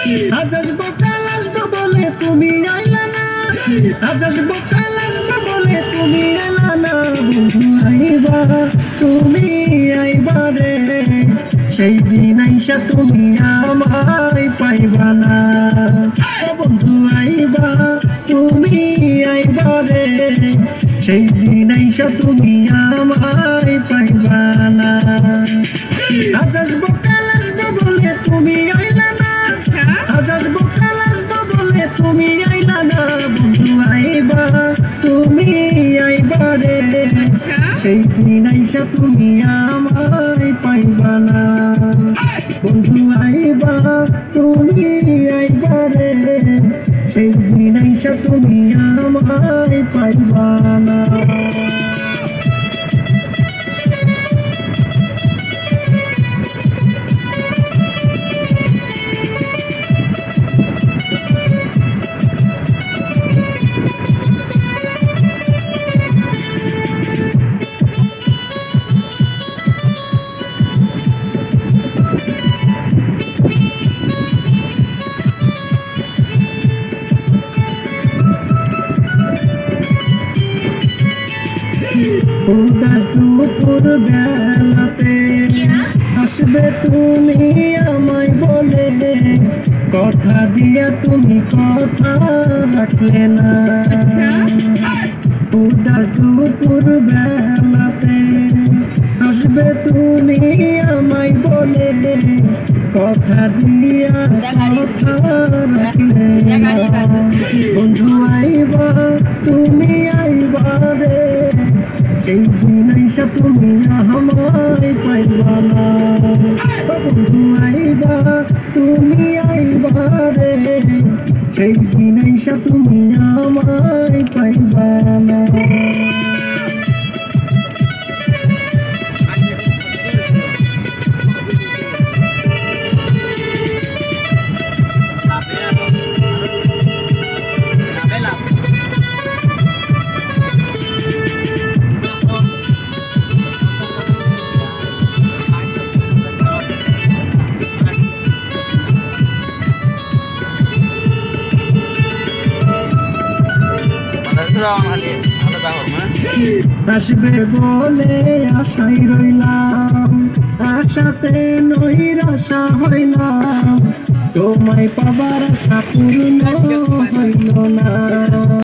আজ আসবো কাল আসবো বলে তুমি আইলা না, আজ আসবো কাল আসবো বলে তুমি এলা না। বন্ধু আইবা তুমি আইবা রে, সেই দিন আইসা তুমি আমায় পাইবা না। বন্ধু আইবা তুমি আইবা রে, সেই দিন আইসা তুমি আমায় পাইবা না। আজ আসবো কাল আসবো বলে তুমি আইলা না, আজ আসবো কাল আসবো বলে তুমি আইলা না। বন্ধু আইবা তুমি আইবা রে, সেই দিন আইসা তুমি আমায় পাইবা না। বন্ধু আইবা তুমি আইবা রে, সেই দিন আইসা তুমি আমায় পাইবা না। দুপুর বেলাতে আসবে তুমি আমায় বলে, কথা দিয়া তুমি কথা রাখলে না। দুপুর বেলাতে আসবে তুমি আমায় বলে, কথা দিয়া কথা রাখলে না। বন্ধু আইবা তুমি আইবা রে, সেই দিন আইসা তুমি আমায় পাইবা না। বন্ধু আইবা তুমি আইবা রে, সেই দিন আইসা তুমি আমায় পাইবা না। আসবে বলে আশাই রইলাম, আশাতে নৈরাশা হইলাম, তোমায় পাবার আশা পূর্ণ হইল না।